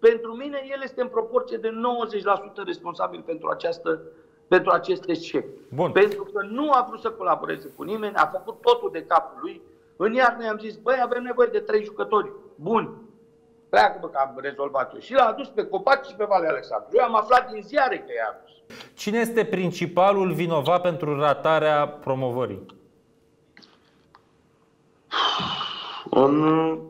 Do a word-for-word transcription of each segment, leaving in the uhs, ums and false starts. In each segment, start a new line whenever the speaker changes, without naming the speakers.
pentru mine el este în proporție de nouăzeci la sută responsabil pentru, această, pentru acest eșec.
Bun.
Pentru că nu a vrut să colaboreze cu nimeni, a făcut totul de capul lui. În iarnă i-am zis, băi, avem nevoie de trei jucători buni. Pleacă, bă, că am rezolvat eu. Și l-a adus pe Copaci și pe Valea Alexandru. Eu am aflat din ziare că i-a adus.
Cine este principalul vinovat pentru ratarea promovării?
În,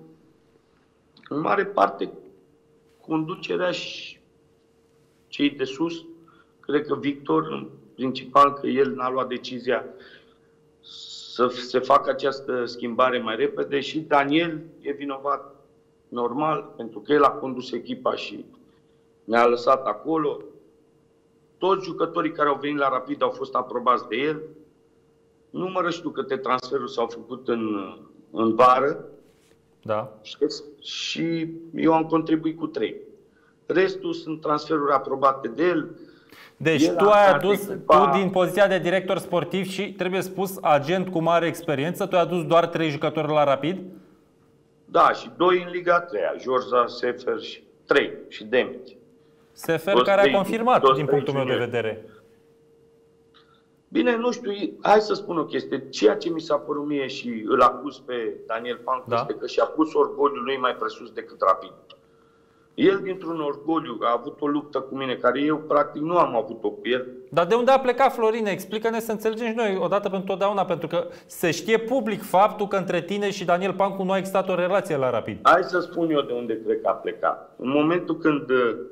în mare parte, conducerea și cei de sus, cred că Victor, în principal, că el n-a luat decizia să se facă această schimbare mai repede, și Daniel e vinovat normal, pentru că el a condus echipa și ne-a lăsat acolo. Toți jucătorii care au venit la Rapid au fost aprobați de el. Nu mă știu câte transferuri s-au făcut în, în vară.
Da.
Și eu am contribuit cu trei. Restul sunt transferuri aprobate de el.
Deci
el
tu ai adus,
echipa...
tu din poziția de director sportiv și, trebuie spus, agent cu mare experiență, tu ai adus doar trei jucători la Rapid?
Da, și doi în Liga a treia, Jorza, Sefer și trei, și Demit.
Sefer, care a confirmat, din punctul meu de vedere.
Bine, nu știu, hai să spun o chestie. Ceea ce mi s-a părut mie și îl acuz pe Daniel Pancu, da, este că și-a pus orgoliul lui mai presus decât Rapid. El, dintr-un orgoliu, a avut o luptă cu mine, care eu, practic, nu am avut-o cu el.
Dar de unde a plecat, Florine? Explică-ne să înțelegem și noi, odată pentru totdeauna, pentru că se știe public faptul că între tine și Daniel Pancu nu a existat o relație la Rapid.
Hai să spun eu de unde cred că a plecat. În momentul când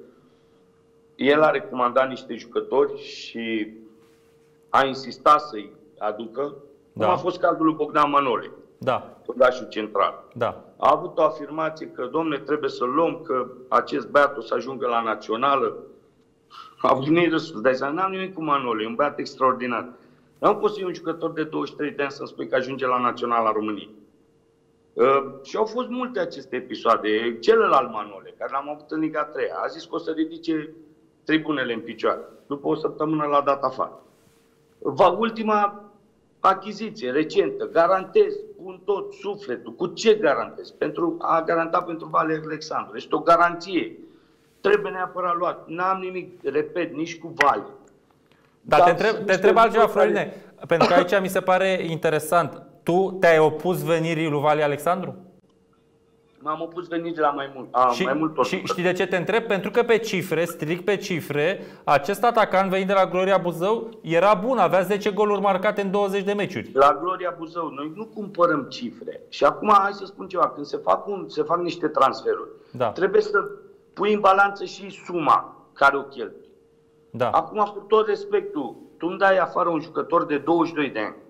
el a recomandat niște jucători și a insistat să-i aducă, da, cum a fost cazul lui Bogdan Manole,
da,
fundașul central.
Da.
A avut o afirmație că, domne, trebuie să luăm, că acest băiat o să ajungă la națională. A venit răspuns, dar n-am nimic cu Manole, e un băiat extraordinar. Nu poți să iei un jucător de douăzeci și trei de ani să-mi spui că ajunge la naționala României. Uh, și au fost multe aceste episoade. Celălalt Manole, care l-am avut în Liga a treia, a zis că o să ridice tribunele în picioare. După o săptămână l-a dat afară. Va, ultima achiziție recentă, garantez, pun tot sufletul. Cu ce garantez? Pentru a garanta pentru Valea Alexandru. Este o garanție. Trebuie neapărat luat. N-am nimic, repet, nici cu Vale.
Dar te întreb, te întreb altceva, Florine, pentru că aici mi se pare interesant. Tu te-ai opus venirii lui Valea Alexandru?
M-am opus venirii la mai mult. A,
și,
mai mult
și știi de ce te întreb? Pentru că pe cifre, strict pe cifre, acest atacant venit de la Gloria Buzău era bun, avea zece goluri marcate în douăzeci de meciuri.
La Gloria Buzău, noi nu cumpărăm cifre. Și acum hai să spun ceva, când se fac, un, se fac niște transferuri, da, trebuie să pui în balanță și suma care o cheltui.
Da.
Acum, cu tot respectul, tu îmi dai afară un jucător de douăzeci și doi de ani,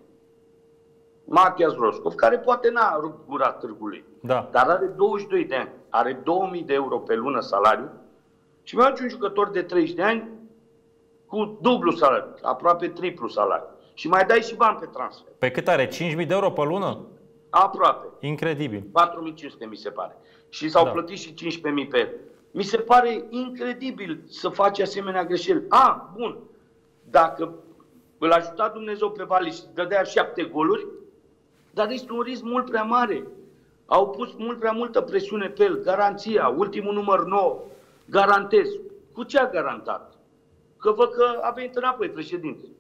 Matias Roscov, care poate n-a rupt gura târgului,
da,
dar are douăzeci și doi de ani, are două mii de euro pe lună salariu, și mi-a un jucător de treizeci de ani cu dublu salariu, aproape triplu salariu. Și mai dai și bani pe transfer.
Pe cât are? cinci mii de euro pe lună?
Aproape.
Incredibil.
patru mii cinci sute mi se pare. Și s-au da. plătit și cincisprezece mii pe el. Mi se pare incredibil să faci asemenea greșeli. A, bun, dacă îl ajuta Dumnezeu pe Vali și dădea șapte goluri, dar este un risc mult prea mare. Au pus mult prea multă presiune pe el. Garanția, ultimul număr nouă, garantez. Cu ce a garantat? Că văd că a venit înapoi președinte.